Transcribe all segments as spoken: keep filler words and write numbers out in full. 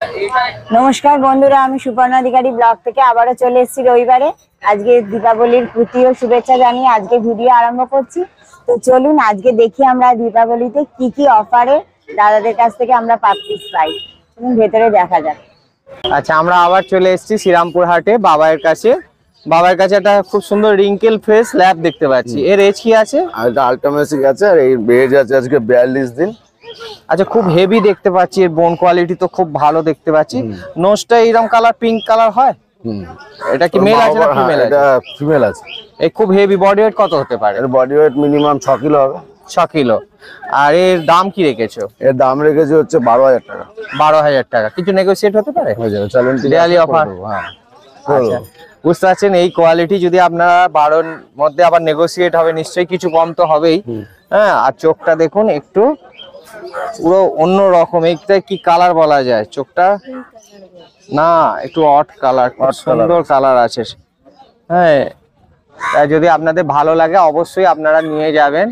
নমস্কার বন্ধুরা, আমি সুপর্ণা অধিকারী ব্লগ থেকে আবারও চলে এসেছি রবিবারে। আজকে দীপাবলির প্রীতি ও শুভেচ্ছা জানিয়ে আজকে ভিডিও আরম্ভ করছি। তো চলুন আজকে দেখি আমরা দীপাবলিতে কি কি অফারে দাদাদের কাছ থেকে আমরা পাচ্ছি পাই। চলুন ভেতরে দেখা যাক। আচ্ছা, আমরা আবার চলে এসেছি শ্রীরামপুর হাটে বাবার কাছে। বাবার কাছে একটা খুব সুন্দর রিঙ্কেল ফেস ল্যাব দেখতে পাচ্ছি। এর এজ কি আছে? আর এটা আল্টামেসিক আছে, আর এই এজ আছে আজকে বিয়াল্লিশ দিন। আচ্ছা, খুব হেভি দেখতে পাচ্ছি, এর বোন কোয়ালিটি তো খুব ভালো দেখতে পাচ্ছি। নোজটা এইরকম কালার, পিঙ্ক কালার হয়। হুম, এটা কি মেল আছে না ফিমেল আছে? এটা ফিমেল আছে। এই খুব হেভি বডি ওয়েট কত হতে পারে? এর বডি ওয়েট মিনিমাম ছ কিলো হবে। ছ কিলো। আর এর দাম কি রেখেছো? এর দাম রেখেছে হচ্ছে বারো হাজার টাকা। বারো হাজার টাকা। কিছু নেগোসিয়েট হতে পারে? হয়ে যাবে, চলেন দেয়ালি অফার। হ্যাঁ, আচ্ছা, বুঝতে পারছেন এই কোয়ালিটি যদি আপনারা বারোর মধ্যে আবার নেগোসিয়েট হবে, নিশ্চয়ই কিছু কম তো হবেই। হ্যাঁ, আর চোখটা দেখুন একটু পুরো অন্য রকম। এইটা কি কালার বলা যায়? চোখটা না একটু অট কালার, সুন্দর কালার আছে। হ্যাঁ, তাই যদি আপনাদের ভালো লাগে অবশ্যই আপনারা নিয়ে যাবেন।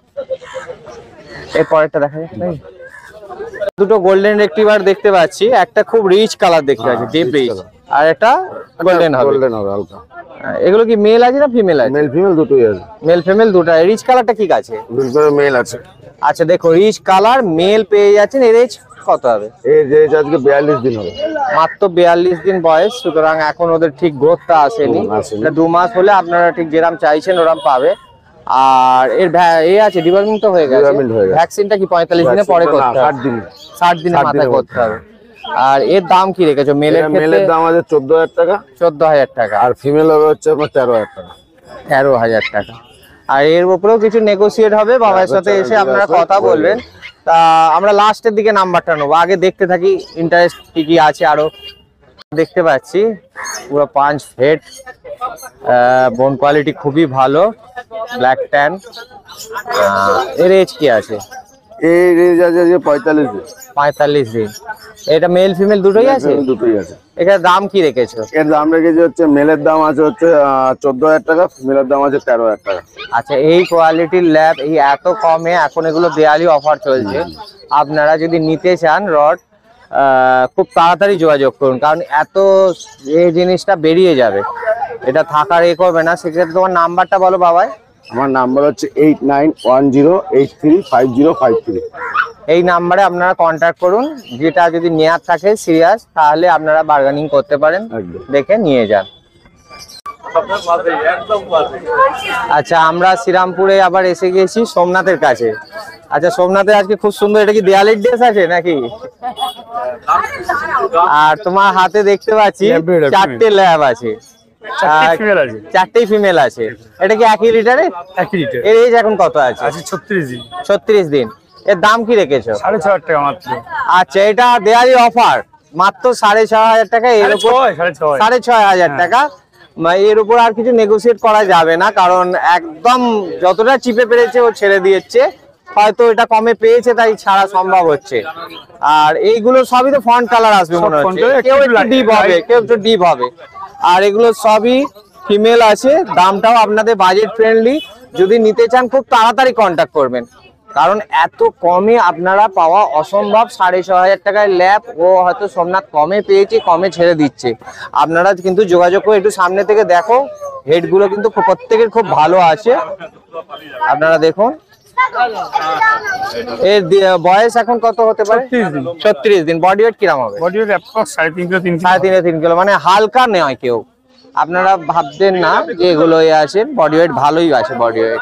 এর পরেরটা দেখা যাচ্ছে নাকি? দুটো গোল্ডেন রেক্টিভার দেখতে পাচ্ছি, একটা খুব রিচ কালার দেখতে পাচ্ছি, ডিপ রিচ, আর একটা গোল্ডেন হবে। গোল্ডেন হবে হালকা। এগুলো কি মেল আছে না ফিমেল আছে? মেল ফিমেল দুটোই আছে। মেল ফিমেল দুটো। রিচ কালারটা কি আছে? দুটো মেল আছে। আচ্ছা, দেখো রিচ কালার মেল পেয়ে যাচ্ছেন। এর এজ কত হবে? এই যে আজকে বিয়াল্লিশ দিন হবে, মাত্র বিয়াল্লিশ দিন বয়স, সুতরাং এখন ওদের ঠিক গ্রোথটা আসেনি। দু মাস হলে আপনারা ঠিক যেরাম চাইছেন ওরাম পাবে। আর এর এ আছে ডিওয়ার্মিং তো হয়ে গেছে। ভ্যাকসিনটা কি পঁয়তাল্লিশ দিনের পরে করতে হবে? ষাট দিন ষাট দিনের মাথায় করতে হবে। আর এর দাম কি রেখেছো? মেলের মেলের দাম আছে চোদ্দ হাজার টাকা। চোদ্দ হাজার টাকা। আর ফিমেল হবে হচ্ছে আপনার তেরো হাজার টাকা। তেরো হাজার টাকা। আর এর উপরেও কিছু নেগোসিয়েট হবে, বাবার সাথে এসে আপনারা কথা বলবেন। তা আমরা লাস্টের দিকে নাম্বারটা নেবো, আগে দেখতে থাকি ইন্টারেস্ট কি কি আছে। আরো দেখতে পাচ্ছি পুরো পাঁচ হেড, বোন কোয়ালিটি খুবই ভালো, ব্ল্যাক ট্যান। এর এজ কি আছে? এই রেঞ্জ আছে যে পঁয়তাল্লিশ দিন। পঁয়তাল্লিশ দিন। এটা মেল ফিমেল দুটোই আছে? দুটোই আছে। এটার দাম কি রেখেছো? এর দাম রেখেছে হচ্ছে মেলের দাম আছে হচ্ছে চোদ্দ হাজার টাকা, ফিমেলের দাম আছে তেরো হাজার টাকা। আচ্ছা, এই কোয়ালিটির ল্যাব এই এত কমে, এখন এগুলো দেয়ালি অফার চলছে। আপনারা যদি নিতে চান রড, খুব তাড়াতাড়ি যোগাযোগ করুন, কারণ এত এই জিনিসটা বেরিয়ে যাবে, এটা থাকার এ করবে না। সেক্ষেত্রে তোমার নাম্বারটা বলো বাবাই। আমার নাম্বার হচ্ছে eight nine one zero eight three five zero five three. এই নাম্বারে আপনারা কন্ট্যাক্ট করুন। যেটা যদি নেয়ার থাকে সিরিয়াস, তাহলে আপনারা বার্গেনিং করতে পারেন, দেখে নিয়ে যান। আচ্ছা, আমরা শ্রীরামপুরে আবার এসে গেছি সোমনাথের কাছে। আচ্ছা, সোমনাথে আজকে খুব সুন্দর, এটা কি দেয়ালির ড্রেস আছে নাকি? আর তোমার হাতে দেখতে পাচ্ছি চারটে ল্যাব আছে, চারটেই ফিমেল আছে। এটা কি একই লিটারে? একই লিটার। এর এজ এখন কত আছে? ছত্রিশ দিন। ছত্রিশ দিন। এর দাম কি রেখেছো? সাড়ে ছ হাজার টাকা মাত্র। আচ্ছা, এটা দেয়ালি অফার মাত্র সাড়ে ছ হাজার টাকা। এর উপর সাড়ে ছয় হাজার টাকা। এর উপর আর কিছু নেগোসিয়েট করা যাবে না, কারণ একদম যতটা চিপে পেরেছে ও ছেড়ে দিয়েছে। হয়তো এটা কমে পেয়েছে তাই ছাড়া সম্ভব হচ্ছে। আর এইগুলো সবই তো ফন্ট কালার আসবে মনে হচ্ছে, কেউ একটু ডিপ হবে, কেউ একটু ডিপ হবে। আর এগুলো সবই ফিমেল আছে। দামটাও আপনাদের বাজেট ফ্রেন্ডলি। যদি নিতে চান খুব তাড়াতাড়ি কন্ট্যাক্ট করবেন, কারণ এত কমে আপনারা পাওয়া অসম্ভব। সাড়ে ছ হাজার টাকায় ল্যাব ও হয়তো সোমনাথ কমে পেয়েছে, কমে ছেড়ে দিচ্ছে। আপনারা কিন্তু যোগাযোগ করে একটু সামনে থেকে দেখো, হেডগুলো কিন্তু প্রত্যেকের খুব ভালো আছে। আপনারা দেখুন। এর বয়স এখন কত হতে পারে? ছত্রিশ দিন। বডি ওয়েট কিরকম হবে? বডি ওয়েট অ্যাপ্রক্স সাড়ে তিন কিলো। সাড়ে তিন তিন কিলো, মানে হালকা নয় কেউ। আপনারা ভাবতেন না যে এগুলো আছে, বডি ওয়েট ভালোই আছে। বডি ওয়েট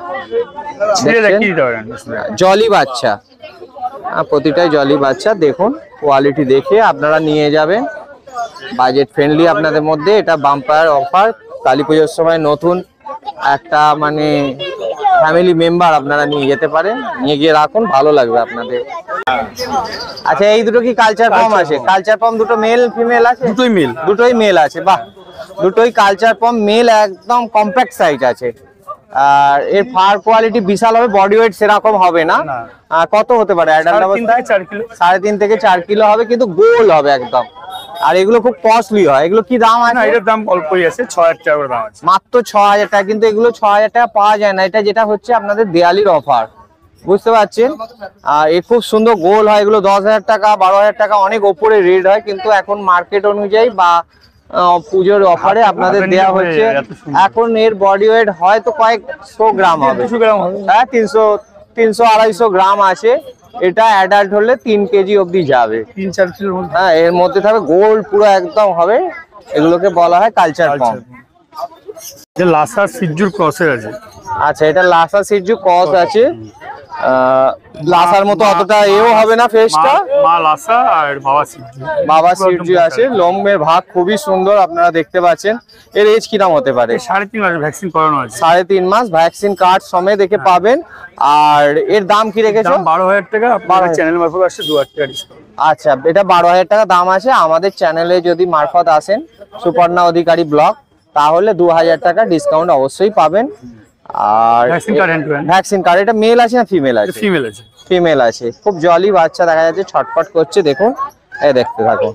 জলি বাচ্চা, প্রতিটাই জলি বাচ্চা। দেখুন কোয়ালিটি দেখে আপনারা নিয়ে যাবেন, বাজেট ফ্রেন্ডলি আপনাদের মধ্যে। এটা বাম্পার অফার, কালী পুজোর সময় নতুন একটা মানে ফ্যামিলি মেম্বার আপনারা নিয়ে যেতে পারেন, নিয়ে গিয়ে রাখুন, ভালো লাগবে আপনাদের। আচ্ছা, এই দুটো কি কালচার পম আছে? কালচার পম দুটো মেল ফিমেল আছে? দুটোই মেল। দুটোই মেল আছে, বাহ। দুটোই কালচার পম মেল, একদম কম্প্যাক্ট সাইজ আছে। আর এর ফার কোয়ালিটি বিশাল হবে, বডি ওয়েট সেরকম হবে না। কত হতে পারে? সাড়ে তিন থেকে চার কিলো হবে, কিন্তু গোল হবে একদম। আর এগুলো খুব কস্টলি হয়। এগুলো কি দাম আছে? এটার দাম অল্পই আছে, ছ হাজার টাকা করে দাম আছে। মাত্র ছ হাজার টাকা। কিন্তু এগুলো ছ হাজার টাকা পাওয়া যায় না। এটা যেটা হচ্ছে আপনাদের দেয়ালির অফার। বুঝতে পারছেন। আর এ খুব সুন্দর গোল হয়, এগুলো দশ হাজার টাকা বারো হাজার টাকা অনেক ওপরে রেট হয়, কিন্তু এখন মার্কেট অনুযায়ী বা আহ, পুজোর অফারে আপনাদের দেয়া হচ্ছে। এখন এর বডি ওয়েট হয়তো কয়েকশো গ্রাম হবে, হ্যাঁ তিনশো তিনশো আড়াইশো গ্রাম আছে। এটা অ্যাডাল্ট হলে তিন কেজি অবধি যাবে, তিন চার কিলোর মধ্যে। হ্যাঁ এর মধ্যে থাকবে, গোল পুরো একদম হবে, এগুলোকে বলা হয় কালচার পম। যে লাসা সিজুর ক্রসের আছে। আচ্ছা এটা লাসা সিজু ক্রস আছে, আহ, লাসার মতো অতটা এও হবে না ফেসটা। মা- মা লাসা আর বাবা সিজু। বাবা সিজু আছে, লোমের ভাগ খুবই সুন্দর আপনারা দেখতে পাচ্ছেন। এর এজ কিরাম হতে পারে? সাড়ে তিন মাস ভ্যাকসিন করানো আছে। সাড়ে তিন মাস ভ্যাকসিন কার্ড সমেত দেখে পাবেন। আর এর দাম কি রেখেছো? দাম বারো হাজার টাকা, আপনার চ্যানেল মারফত আসছে দু হাজার টাকা ডিসকাউন্ট। আচ্ছা এটা বারো হাজার টাকা দাম আছে। আমাদের চ্যানেলে যদি মারফত আসেন সুপর্ণা অধিকারী ব্লগ, তাহলে দু হাজার টাকা ডিসকাউন্ট অবশ্যই পাবেন। আর vaccine card hand to hand. Vaccine card এটা মেল আছে না ফিমেল আছে? ফিমেল আছে। ফিমেল আছে, খুব জলি বাচ্চা দেখা যাচ্ছে, ছটফট করছে দেখুন, এই দেখতে থাকো।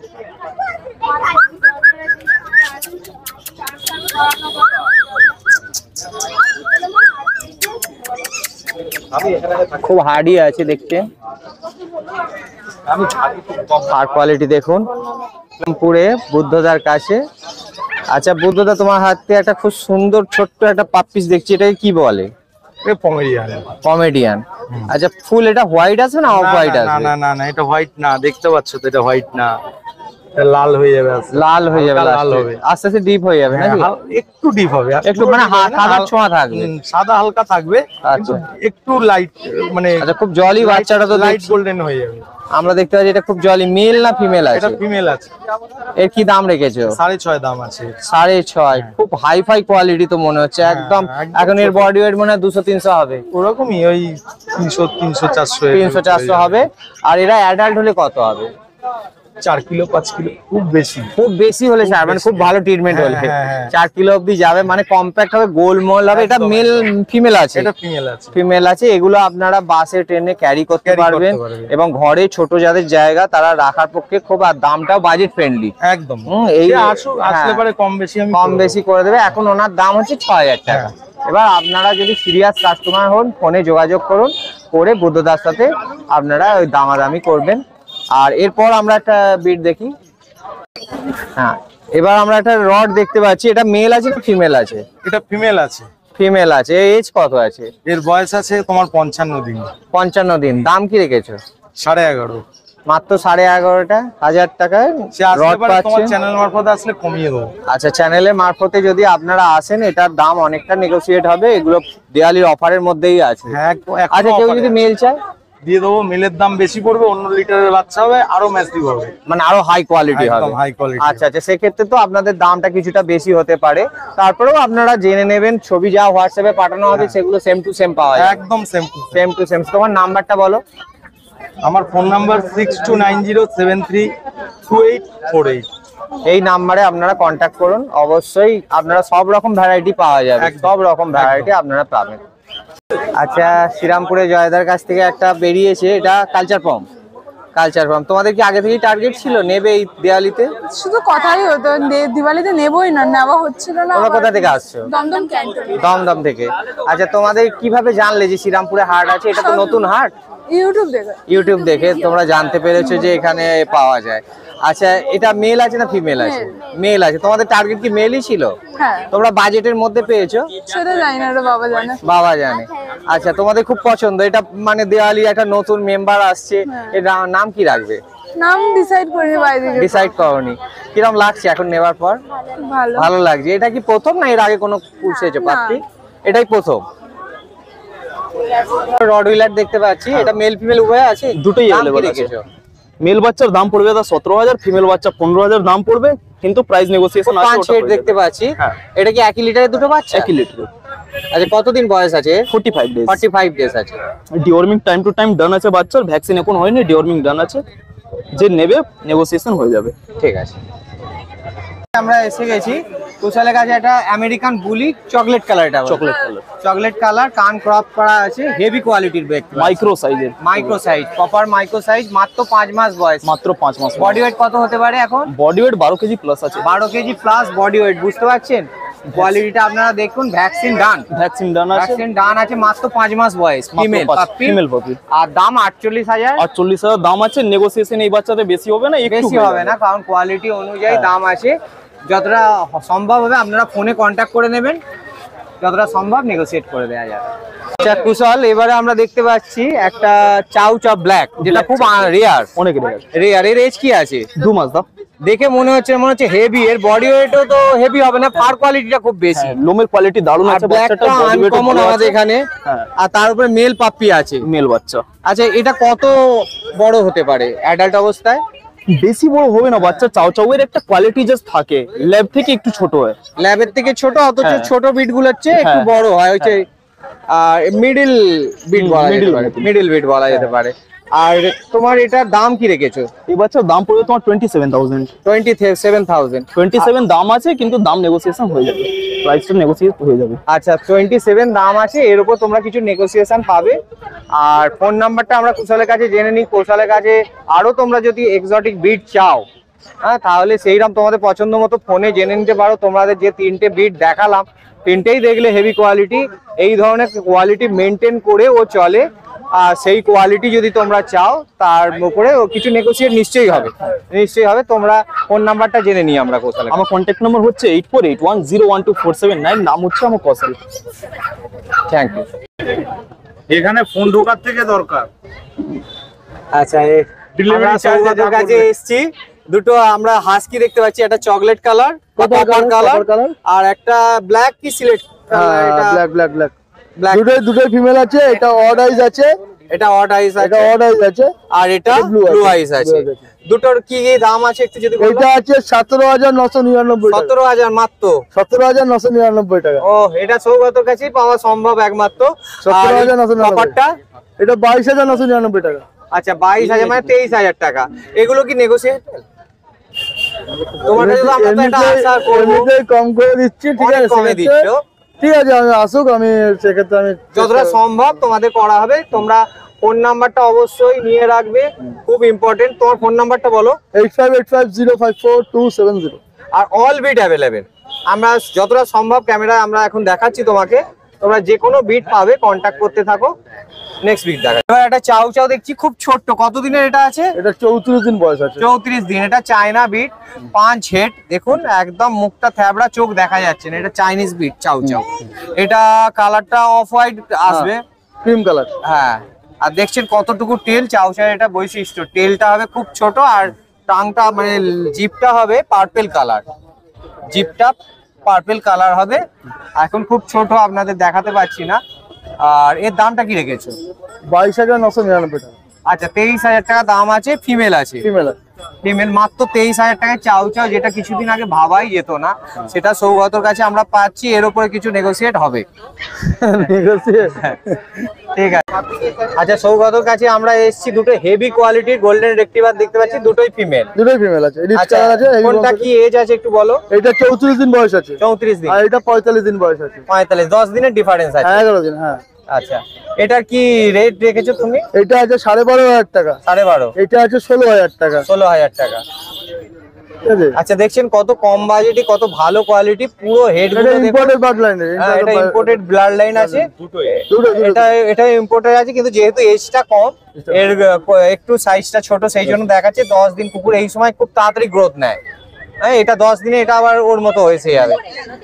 খুব হার্ডি আছে দেখতে, আর কোয়ালিটি দেখুন। পুরে বুদ্ধদার কাছে। আচ্ছা বুদ্ধদা, তোমার হাতে একটা খুব সুন্দর ছোট্ট একটা পাপ্পিস দেখছি, এটাকে কি বলে? কমেডিয়ান। আচ্ছা ফুল এটা হোয়াইট আছে না অফ হোয়াইট আছে? না না না না এটা হোয়াইট না, দেখতে পাচ্ছ তো এটা হোয়াইট না, এটা লাল হয়ে যাবে আস্তে লাল হয়ে যাবে, হালকা লাল লাল হবে। হবে আস্তে আস্তে ডিপ হয়ে যাবে নাকি? হাল- একটু ডিপ হবে, একটু মানে হা- সাদার ছোঁয়া থাকবে। হুম, সাদা হালকা থাকবে, আচ্ছা। কিন্তু একটু লাইট মানে আচ্ছা খুব জলি বাচ্চাটা তো লাইট দেখছি। গোল্ডেন হয়ে যাবে। আমরা দেখতে পাচ্ছি এটা খুব জলি। মেল না ফিমেল আছে? এটা ফিমেল আছে, এর কি দাম রেখেছো? সাড়ে ছয় দাম আছে। সাড়ে ছয়। খুব হাই ফাই কোয়ালিটি তো মনে হচ্ছে একদম। একদম এখন এর বডি ওয়েট মনে হয় দুশো তিনশো হবে, ওরকমই ওই তিনশো তিনশো চারশো তিনশো চারশো হবে। আর এরা অ্যাডাল্ট হলে কত হবে? চার কিলো পাঁচ কিলো, খুব বেশি। খুব বেশি হলে স্যার মানে খুব ভালো ট্রিটমেন্ট হ্যাঁ, হলে হ্যাঁ, হ্যাঁ। চার কিলো অব্দি যাবে, মানে কম্প্যাক্ট হবে, গোলমোল হবে। এটা একদম, মেল ফিমেল আছে? এটা ফিমেল আছে। ফিমেল আছে। এগুলো আপনারা বাসে ট্রেনে ক্যারি করতে Carry করতে পারবেন, পারবেন। এবং ঘরে ছোট যাদের জায়গা তারা রাখার পক্ষে খুব, আর দামটাও বাজেট ফ্রেন্ডলি। একদম হুম, এই সে আসুক, আসলে হ্যাঁ। পরে কম বেশি আমি কম করে বেশি করে দেবে। এখন ওনার দাম হচ্ছে ছয় হাজার টাকা। হ্যাঁ। এবার আপনারা যদি সিরিয়াস কাস্টমার হন, ফোনে যোগাযোগ করুন, করে বুদ্ধদার সাথে আপনারা ওই দামাদামি করবেন। আর এরপর আমরা একটা বিট দেখি। হ্যাঁ এবার আমরা একটা রড দেখতে পাচ্ছি, এটা মেল আছে না ফিমেল আছে? এটা ফিমেল আছে, ফিমেল আছে। এজ কত আছে? এর বয়স আছে তোমার পঞ্চান্ন দিন। পঞ্চান্ন দিন। দাম কি রেখেছো? সাড়ে এগারো। মাত্র সাড়ে এগারোটা হাজার টাকায় সে আসলে রড পরে তোমার পাচ্ছেন। চ্যানেল মারফত আসলে কমিয়ে দেবো। আচ্ছা চ্যানেলের মারফতে যদি আপনারা আসেন, এটার দাম অনেকটা নেগোসিয়েট হবে। এগুলো দেওয়ালির অফারের মধ্যেই আছে। হ্যাঁ এখনো আচ্ছা কেউ offer যদি আছে। মেল চায় দিয়ে দেবো, মেলের দাম বেশি পড়বে, অন্য লিটারের বাচ্চা হবে, আরো ম্যাসিভ হবে, মানে আরো হাই কোয়ালিটি হবে। একদম হাই কোয়ালিটি। আচ্ছা আচ্ছা সেক্ষেত্রে তো আপনাদের দামটা কিছুটা বেশি হতে পারে। তারপরেও আপনারা জেনে নেবেন, ছবি যা হোয়াটসঅ্যাপে পাঠানো হবে সেগুলো সেম টু সেম পাওয়া যায়। একদম সেম। Same to same. তোমার নাম্বারটা বলো। আমার phone number six two nine zero seven three two eight four eight. এই নাম্বারে আপনারা কন্ট্যাক্ট করুন, অবশ্যই আপনারা সব রকম ভ্যারাইটি পাওয়া যাবে, একদম। সব রকম ভ্যারাইটি আপনারা পাবেন। আচ্ছা শ্রীরামপুরে জয়দার কাছ থেকে একটা বেরিয়েছে, এটা কালচার পম। কালচার পম তোমাদের কি আগে থেকেই টার্গেট ছিল নেবে এই দেওয়ালিতে? শুধু কথাই হতো, দে- দিওয়ালিতে নেবই না, নেওয়া হচ্ছিল না। তোমরা কোথা থেকে আসছো? দমদম ক্যান্টন। দমদম থেকে। আচ্ছা তোমাদের কিভাবে জানলে যে শ্রীরামপুরে হাট আছে? এটা তো নতুন হাট। ইউটিউব দেখে। ইউটিউব দেখে তোমরা জানতে পেরেছো যে এখানে পাওয়া যায়। আচ্ছা এটা মেল আছে না ফিমেল আছে? মেল আছে। তোমাদের টার্গেট কি মেলই ছিল? হ্যাঁ তোমরা বাজেটের মধ্যে পেয়েছো? সেটা জানি না, ওটা বাবা জানে। বাবা জানে। আচ্ছা তোমাদের খুব পছন্দ এটা, মানে দেওয়ালি একটা নতুন মেম্বার আসছে, এর না- নাম কি রাখবে? নাম ডিসাইড করিনি বাইরে গিয়ে। ডিসাইড করনি। কিরকম লাগছে এখন নেবার পর? ভালো। ভালো লাগছে। এটা কি প্রথম না এর আগে কোনো পুষেছো পাত্রী? এটাই প্রথম। রড হুইলার দেখতে পাচ্ছি, এটা মেল ফিমেল উভয় আছে? দুটোই দাম কি available আছে। রেখেছো? মেল বাচ্চার দাম পড়বে দাদা সতেরো হাজার, ফিমেল বাচ্চা পনেরো হাজার দাম পড়বে, কিন্তু প্রাইস নেগোসিয়েশন আছে। পাঁচ হেড দেখতে পাচ্ছি। হ্যাঁ। এটা কি একই লিটারে দুটো বাচ্চা? একই লিটার। আচ্ছা কতদিন বয়স আছে? Forty five days. Forty five days আছে। Deworming time to time done আছে বাচ্চার, ভ্যাকসিন এখন হয়নি, ডিওর্মিং ডান আছে, যে নেবে নেগোসিয়েশন হয়ে যাবে। ঠিক আছে। আমরা এসে গেছি কুশালের কাছে, একটা আমেরিকান বুলি চকলেট কালার। এটা চকলেট কালার, চকলেট কালার, কান ক্রপ করা আছে, হেভি কোয়ালিটির ব্যাগ, মাইক্রো সাইজের, micro size, proper micro size, মাত্র পাঁচ মাস বয়স। মাত্র পাঁচ মাস। বডি ওয়েট কত হতে পারে এখন? বডি ওয়েট বারো কেজি প্লাস আছে। বারো কেজি প্লাস বডি ওয়েট, বুঝতে পারছেন? কোয়ালিটিটা আপনারা দেখুন, ভ্যাকসিন ডান, ভ্যাকসিন ডান আছে, ভ্যাকসিন ডান আছে, মাত্র পাঁচ মাস বয়স, ফিমেল পাপ্পি, ফিমেল পাপি। আর দাম আটচল্লিশ হাজার। আটচল্লিশ হাজার দাম আছে, নেগোসিয়েশন এই বাচ্চাতে বেশি হবে না, একটু বেশি হবে না, কারণ কোয়ালিটি অনুযায়ী দাম আছে। যতটা সম্ভব হবে আপনারা ফোনে কন্ট্যাক্ট করে নেবেন, যতটা সম্ভব নেগোসিয়েট করে দেওয়া যাবে। আচ্ছা কুশল, এবারে আমরা দেখতে পাচ্ছি একটা চাউ চাউ ব্ল্যাক, যেটা খুব রেয়ার, অনেক রেয়ার। রেয়ার। এর এজ কি আছে? দু মাস দাও। দেখে মনে হচ্ছে মনে হচ্ছে হেভি, এর বডি ওয়েটও তো হেভি হবে না, ফার কোয়ালিটিটা খুব বেশি, লোমের কোয়ালিটি দারুণ আছে, বাচ্চাটা বডি ওয়েট কমন আমাদের এখানে। আর তার উপরে মেল পাপ্পি আছে, মেল বাচ্চা। আচ্ছা এটা কত বড় হতে পারে অ্যাডাল্ট অবস্থায়? বেশি বড় হবে না বাচ্চা, চাও চাও এর একটা কোয়ালিটি জাস্ট থাকে, ল্যাব থেকে একটু ছোট হয়, ল্যাবের থেকে ছোট, অথচ হ্যাঁ। ছোট বিট গুলোর চেয়ে একটু হ্যাঁ। বড় হয়, হচ্ছে মিডিল বিট বলা যেতে middle পারে, bit। মিডিল বিট বলা যেতে পারে। আর তোমার এটার দাম কি রেখেছো? এই বাচ্চার দাম পড়বে তোমার twenty seven thousand. Twenty seven thousand twenty seven দাম আছে, কিন্তু দাম নেগোসিয়েশন হয়ে যাবে, প্রাইসটা নেগোসিয়েট হয়ে যাবে। আচ্ছা টোয়েন্টি সেভেন দাম আছে, এর উপর তোমরা কিছু নেগোসিয়েশন পাবে। আর ফোন নাম্বারটা আমরা কুশলের কাছে জেনে নিই। কুশলের কাছে আরো তোমরা যদি এক্সোটিক বিট চাও, হ্যাঁ, তাহলে সেইরকম তোমাদের পছন্দ মতো ফোনে জেনে নিতে পারো। তোমাদের যে তিনটে বিট দেখালাম, তিনটেই দেখলে হেভি কোয়ালিটি, এই ধরনের কোয়ালিটি মেনটেন করে ও চলে। আর সেই কোয়ালিটি যদি তোমরা চাও, তার উপরে ও কিছু নেগোসিয়েট নিশ্চয়ই হবে, নিশ্চয়ই হবে। তোমরা ফোন নাম্বারটা জেনে নিই আমরা কোশলের। আমার কন্ট্যাক্ট নাম্বার হচ্ছে eight four eight one zero one two four seven nine, নাম হচ্ছে আমার কৌশল। Thank you. এখানে ফোন ঢোকার থেকে দরকার। আচ্ছা, Delivery আমরা charge সৌগতের যা কাছে পড়বে। এসেছি, দুটো আমরা হাস্কি দেখতে পাচ্ছি, একটা চকলেট কালার, কপার কালার, আর একটা ব্ল্যাক কি সিলেক্ট, এটা ব্ল্যাক ব্ল্যাক ব্ল্যাক ব্ল্যাক, দুটোই দুটোই ফিমেল আছে। এটা অড আইজ আছে, এটা অড আইস এটা আছে, অড আইজ আছে, আর এটা এটা blue ব্লু আছে, আইস আছে। blue eyes আছে। দুটোর কি কি দাম আছে একটু যদি বলো? এটা আছে সতেরো হাজার নশো নিরানব্বই টাকা, সতেরো হাজার মাত্র। সতেরো হাজার নশো নিরানব্বই টাকা, ও, এটা সৌগতের কাছেই পাওয়া সম্ভব একমাত্র। সতেরো হাজার নশো নিরানব্বই। কপারটা এটা বাইশ হাজার নশো নিরানব্বই টাকা। আচ্ছা বাইশ হাজার মানে তেইশ হাজার টাকা। এগুলো কি নেগোসিয়েট? তোমার কাছে তো আমরা তো একটা আশা করবো, এমনিতেই কম করে দিচ্ছি, ঠিক অনেক আছে? কমে দিচ্ছ। ঠিক আছে, আমি আসুক, আমি সেক্ষেত্রে আমি যতটা সম্ভব তোমাদের করা হবে। তোমরা ফোন নাম্বারটা অবশ্যই নিয়ে রাখবে, খুব ইম্পর্টেন্ট। তোমার ফোন নাম্বারটা বলো। Eight five eight five zero five four two seven zero. আর অল বিট অ্যাভেলেবেল। আমরা যতটা সম্ভব ক্যামেরায় আমরা এখন দেখাচ্ছি তোমাকে, তোমরা যে কোনো বিট পাবে, কন্ট্যাক্ট করতে থাকো। নেক্সট বিট দেখা। এবার একটা চাউ চাউ দেখছি, খুব ছোট্ট, কতদিনের এটা আছে? এটা চৌত্রিশ দিন বয়স আছে। চৌত্রিশ দিন। এটা চায়না বিট, পাঁচ হেড, দেখুন একদম মুখটা থ্যাবড়া, চোখ দেখা যাচ্ছে না। এটা চাইনিজ বিট চাউ চাউ। এটা কালারটা অফ হোয়াইট আসবে, ক্রিম কালার। হ্যাঁ। আর দেখছেন কতটুকু টেল, চাউ চাউ এটা বৈশিষ্ট্য। টেলটা হবে খুব ছোট, আর টাংটা মানে জিপটা হবে পার্পেল কালার, জিপটা পার্পেল কালার হবে। এখন খুব ছোট, আপনাদের দেখাতে পাচ্ছি না। আর এর দামটা কি রেখেছো? বাইশ হাজার নশো নিরানব্বই টাকা। আচ্ছা তেইশ হাজার টাকা দাম আছে, ফিমেল আছে। ফিমেল আছে। ফিমেল মাত্র তেইশ হাজার টাকায় চাউ চাউ, যেটা কিছুদিন আগে ভাবাই যেত না, সেটা সৌগতর কাছে আমরা পাচ্ছি। এর উপরে কিছু নেগোসিয়েট হবে, ঠিক আছে? আচ্ছা সৌগতর কাছে আমরা এসেছি, দুটো হেভি কোয়ালিটির গোল্ডেন রেক্টিভার দেখতে পাচ্ছি, দুটোই ফিমেল। দুটোই ফিমেল আছে। রিচ আচ্ছা কালার আছে। heavy কোনটা bone কি এজ আছে একটু বলো? আছে। এটা চৌত্রিশ দিন বয়স আছে, চৌত্রিশ দিন। আর এটা পঁয়তাল্লিশ দিন বয়স আছে। পঁয়তাল্লিশ, দশ দিনের ডিফারেন্স আছে। হ্যাঁ, এগারো দিন। হ্যাঁ। আচ্ছা এটার কি রেট রেখেছো তুমি? এটা আছে সাড়ে বারো হাজার টাকা। সাড়ে বারো। এটা আছে ষোলো হাজার টাকা। ষোলো হাজার টাকা। ঠিক আছে? আচ্ছা দেখছেন কত কম বাজেটে, কত ভালো কোয়ালিটি, পুরো হেড এটা ইম্পোর্টেড বার্ড লাইন। এটা ইম্পোর্টেড ব্লাড লাইন আছে। এটা এটা ইম্পোর্টেড আছে, কিন্তু যেহেতু এজটা কম, এর আহ, একটু সাইজটা ছোট, সেই জন্য দেখাচ্ছে। দশ দিন কুকুর এই সময় খুব তাড়াতাড়ি গ্রোথ নেয়। হ্যাঁ, এটা দশ দিনে এটা আবার ওর মতো হয়েছে যাবে।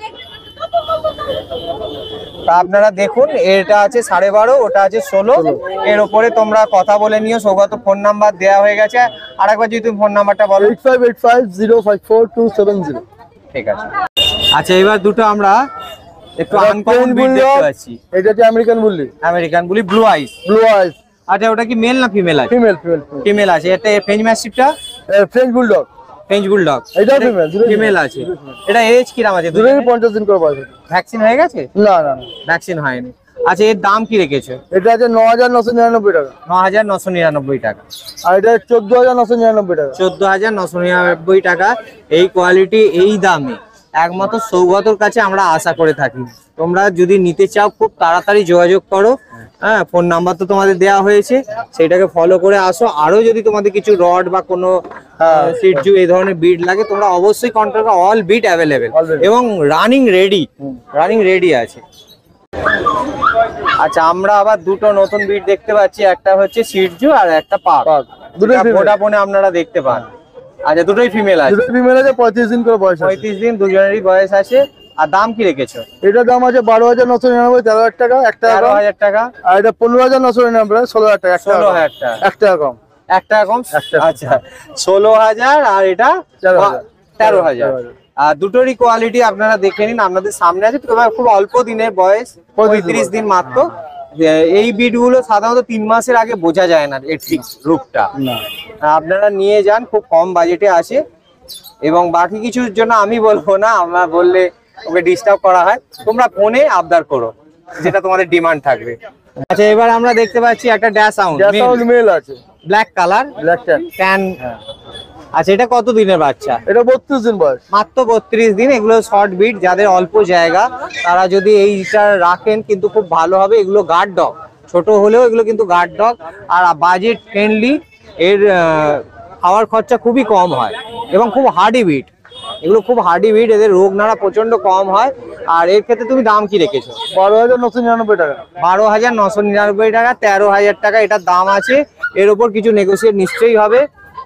তা আপনারা দেখুন, এটা আছে সাড়ে বারো, ওটা আছে ষোলো। এর উপরে তোমরা কথা বলে নিও। সৌগত ফোন নাম্বার দেওয়া হয়ে গেছে, আর একবার যদি তুমি ফোন নাম্বারটা বলো। Eight five eight five zero five four two seven zero. ঠিক আছে। আচ্ছা এবার দুটো আমরা একটু এটা আনকমন plain বিট দেখতে bulldog, পাচ্ছি। এটা হচ্ছে American bully, American bully, blue ice. Blue ice. আচ্ছা ওটা কি মেল না ফিমেল আছে? ফিমেল ফিমেল ফিমেল আছে। এটা ফ্রেঞ্চ ম্যাস্টিফটা, ফ্রেঞ্চ বুলডগ। ফ্রেঞ্চ বুলডগ, এটাও female, দুটোই ফিমেল আছে। এটা এজ কিরাম আছে? দুটোই পঞ্চাশ দিন করে বয়স আছে। ভ্যাকসিন হয়ে গেছে? না না না। ভ্যাকসিন হয়নি। আচ্ছা এর দাম কি রেখেছো? এটা আছে ন হাজার নশো নিরানব্বই টাকা। ন হাজার নশো নিরানব্বই টাকা। আর এটা চোদ্দ হাজার নশো নিরানব্বই টাকা। চোদ্দ হাজার নশো নিরানব্বই টাকা। এই কোয়ালিটি, এই দামে একমাত্র সৌগতর কাছে আমরা আশা করে থাকি। তোমরা যদি নিতে চাও খুব তাড়াতাড়ি যোগাযোগ করো, হ্যাঁ ফোন নাম্বার তো তোমাদের দেওয়া হয়েছে, সেটাকে ফলো করে আসো। আরো যদি তোমাদের কিছু রড বা কোনো সিটজু এই ধরনের বিট লাগে তোমরা অবশ্যই কন্ট্যাক্ট, অল বিট অ্যাভেলেবেল এবং রানিং রেডি, রানিং রেডি আছে। আচ্ছা আমরা আবার দুটো নতুন বিট দেখতে পাচ্ছি, একটা হচ্ছে সিটজু আর একটা পাক, দুটো ভোডাফোনে আপনারা দেখতে পান। আচ্ছা দুটোই ফিমেল আছে, দুটো ফিমেল আছে, পঁয়ত্রিশ দিন করে বয়স আছে। পঁয়ত্রিশ দিন দুজনেরই বয়স আছে। আর দাম কি রেখেছো? এটার দাম আছে বারো হাজার নশো নিরানব্বই, তেরো হাজার টাকা, এক টাকা তেরো কম। হাজার টাকা। আর এটা পনেরো হাজার নশো নিরানব্বই, ষোলো হাজার টাকা, ষোলো হাজার টাকা, এক টাকা কম। এক টাকা কম। আচ্ছা ষোলো হাজার আর এটা তেরো হাজার। তেরো হাজার। আর দুটোরই কোয়ালিটি আপনারা দেখে নিন, আপনাদের সামনে আছে। তবে খুব অল্প দিনের বয়স, পঁয়ত্রিশ দিন মাত্র। এই বিট গুলো সাধারণত তিন মাসের আগে বোঝা যায় না এর ঠিক রূপটা। আপনারা নিয়ে যান, খুব কম বাজেটে আছে। এবং বাকি কিছুর জন্য আমি বলবো না, আমরা বললে ওকে ডিস্টার্ব করা হয়, তোমরা ফোনে আবদার করো যেটা তোমাদের ডিমান্ড থাকবে। আচ্ছা এবার আমরা দেখতে পাচ্ছি একটা ড্যাশ সাউন্ড মেল আছে, black colour, black tan. Tan. আচ্ছা এটা কত দিনের বাচ্চা? এটা বত্রিশ দিন বয়স, মাত্র বত্রিশ দিন। এগুলো শর্ট বিট, যাদের অল্প জায়গা তারা যদি এইটা রাখেন কিন্তু খুব ভালো হবে। এগুলো গার্ড ডগ, ছোট হলেও এগুলো কিন্তু গার্ড ডগ আর বাজেট ফ্রেন্ডলি। এর খাওয়ার খরচা খুবই কম হয় এবং খুব হার্ডি বিট, এগুলো খুব হার্ডি বিট, এদের রোগ নাড়া প্রচন্ড কম হয়। আর এর ক্ষেত্রে তুমি দাম কি রেখেছো? বারো হাজার নশো নিরানব্বই টাকা। বারো হাজার নশো নিরানব্বই টাকা, তেরো হাজার টাকা এটার দাম আছে। এর উপর কিছু নেগোসিয়েট নিশ্চয়ই হবে।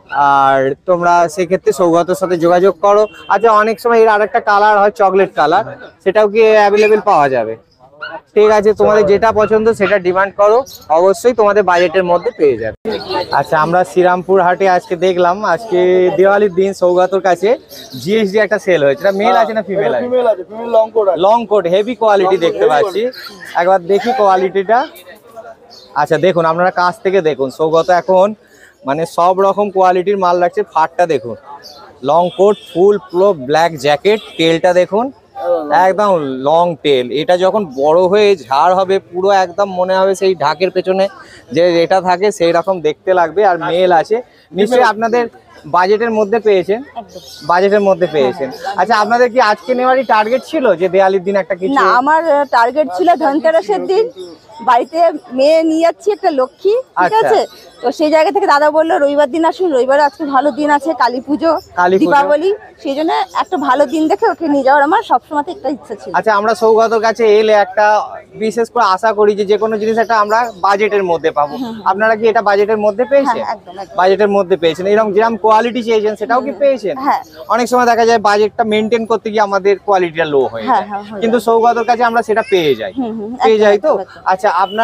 আর তোমরা সেক্ষেত্রে সৌগতের সাথে যোগাযোগ করো। আচ্ছা অনেক সময় এর আরেকটা কালার হয় চকলেট কালার, সেটাও কি অ্যাভেলেবেল পাওয়া যাবে? ঠিক আছে, তোমাদের যেটা পছন্দ সেটা ডিমান্ড করো, অবশ্যই তোমাদের বাজেটের মধ্যে পেয়ে যাবে। আচ্ছা আমরা শ্রীরামপুর হাটে আজকে দেখলাম, আজকে দিওয়ালির দিন সৌগতর কাছে জিএসডি একটা সেল হয়েছে। এটা মেল আছে না ফিমেল আছে? ফিমেল আছে, ফিমেল লং কোট আছে। লং কোট, হেভি কোয়ালিটি দেখতে পাচ্ছি। একবার দেখি কোয়ালিটিটা। আচ্ছা দেখুন, আপনারা কাছ থেকে দেখুন, সৌগত এখন মানে সব রকম কোয়ালিটির মাল রাখছে। ফাটটা দেখুন, লং কোট, ফুল পুরো ব্ল্যাক জ্যাকেট, টেলটা দেখুন একদম লং টেল। এটা যখন বড় হয়ে ঝাড় হবে পুরো একদম মনে হবে সেই ঢাকের পেছনে যে এটা থাকে সেই রকম দেখতে লাগবে। আর মেল আছে, নিশ্চয়ই আপনাদের বাজেটের মধ্যে পেয়েছেন, বাজেটের মধ্যে পেয়েছেন। আচ্ছা আপনাদের কি আজকে নেওয়ারই টার্গেট ছিল যে দেওয়ালির দিন একটা কিছু? না, আমার টার্গেট ছিল ধনতেরাসের দিন বাড়িতে মেয়ে নিয়ে যাচ্ছি একটা লক্ষ্মী, ঠিক আছে? তো সেই জায়গা থেকে দাদা বললো রবিবার দিন আসুন, রবিবার আজকে ভালো দিন আছে, কালী পুজো, দীপাবলি, সেই জন্য একটা ভালো দিন দেখে ওকে নিয়ে যাওয়ার আমার সবসময় একটা ইচ্ছা ছিল। আচ্ছা আমরা সৌগতর কাছে এলে একটা বিশেষ করে আশা করি যে যে কোনো জিনিস একটা আমরা বাজেটের মধ্যে পাবো। আপনারা কি এটা বাজেটের মধ্যে পেয়েছেন? বাজেটের মধ্যে পেয়েছেন, এরকম যেরকম কোয়ালিটি চেয়েছেন সেটাও কি পেয়েছেন? হ্যাঁ। অনেক সময় দেখা যায় বাজেটটা মেনটেন করতে গিয়ে আমাদের কোয়ালিটিটা লো হয়ে যায়, কিন্তু সৌগতর কাছে আমরা সেটা পেয়ে যাই, পেয়ে যাই তো। আচ্ছা আপনার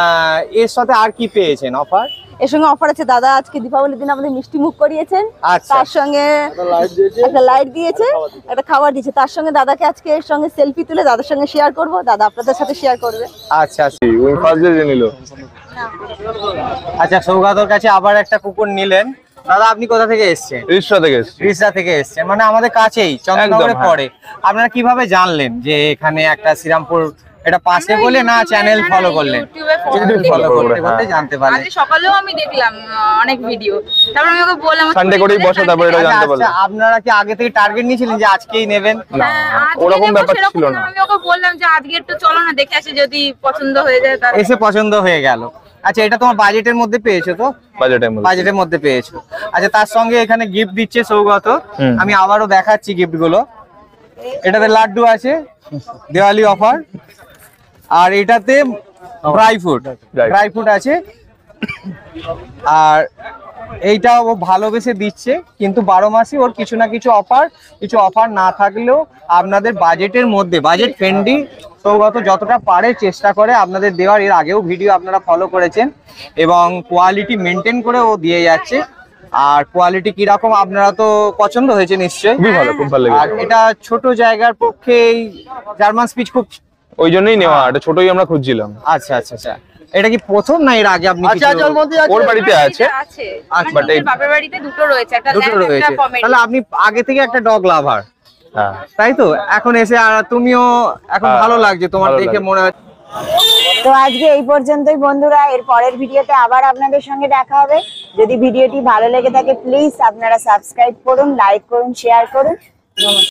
এর সাথে আর কি পেয়েছেন অফার? এর সঙ্গে অফার আছে, দাদা আজকে দীপাবলির দিন আমাদের মিষ্টি মুখ করিয়েছেন, আচ্ছা। তার সঙ্গে একটা লাইট দিয়েছে, একটা খাবার দিয়েছে, তার সঙ্গে দাদাকে আজকে এর সঙ্গে সেলফি তুলে দাদার সঙ্গে শেয়ার করব, দাদা আপনাদের সাথে শেয়ার করবে। আচ্ছা আচ্ছা সৌগতর কাছে আবার একটা কুকুর নিলেন। দাদা আপনি কোথা থেকে এসেছেন? রিসরা থেকে এসেছি। রিসরা থেকে এসেছেন, মানে আমাদের কাছেই, চন্দননগরে পড়ে। আপনারা কিভাবে জানলেন যে এখানে একটা শ্রীরামপুর এটা পাশে বলে, না চ্যানেল ফলো করলেন? চ্যানেল ফলো করতে করতে জানতে পারলেন। আজকে সকালেও আমি দেখলাম অনেক ভিডিও, তারপর আমি ওকে বললাম সানডে করেই বসে, তারপর এটা জানতে পারলাম। আচ্ছা আপনারা কি আগে থেকে টার্গেট নিয়েছিলেন যে আজকেই নেবেন? ওরকম ব্যাপার ছিল না, আমি ওকে বললাম যে আজকে একটু চলো না দেখে আসি, যদি পছন্দ হয়ে যায় তাহলে। এসে পছন্দ হয়ে গেল। আচ্ছা এটা তোমার বাজেটের মধ্যে পেয়েছো তো? বাজেটের মধ্যে, বাজেটের মধ্যে পেয়েছো। আচ্ছা তার সঙ্গে এখানে গিফট দিচ্ছে সৌগত, আমি আবারও দেখাচ্ছি গিফট গুলো। এটাতে লাড্ডু আছে, দিওয়ালি অফার। আর এটাতে ড্রাই ফ্রুট, ড্রাই ফ্রুট আছে। আর এইটাও ও ভালোবেসে দিচ্ছে, কিন্তু বারো মাসই ওর কিছু না কিছু অফার, কিছু অফার না থাকলেও আপনাদের বাজেটের মধ্যে, বাজেট ফ্রেন্ডলি সৌগত যতটা পারে চেষ্টা করে আপনাদের দেওয়ার। এর আগেও ভিডিও আপনারা ফলো করেছেন এবং কোয়ালিটি মেনটেন করে ও দিয়ে যাচ্ছে। আর কোয়ালিটি কিরকম আপনারা তো পছন্দ হয়েছে নিশ্চয়ই? খুবই ভালো, খুব ভালো লেগেছে। আর এটা ছোট জায়গার পক্ষে এই জার্মান স্পিচ খুব, ওই জন্যই নেওয়া, এটা ছোটই আমরা খুঁজছিলাম। আচ্ছা আচ্ছা আচ্ছা এটা কি প্রথম না এর আগে আপনি? ওর বাড়িতে আছে, বাট এই বাপের বাড়িতে দুটো রয়েছে, একটা দুটো ল্যাব রয়েছে, একটা পমেরিয়ান। তাহলে আপনি আগে থেকে একটা ডগ লাভার, হ্যাঁ তাই তো? এখন এসে আর তুমিও এখন ভালো লাগছে তোমার দেখে মনে হয়। তো আজকে এই পর্যন্তই বন্ধুরা, এর পরের ভিডিওতে আবার আপনাদের সঙ্গে দেখা হবে। যদি ভিডিওটি ভালো লেগে থাকে প্লিজ আপনারা সাবস্ক্রাইব করুন, লাইক করুন, শেয়ার করুন। নমস্কার।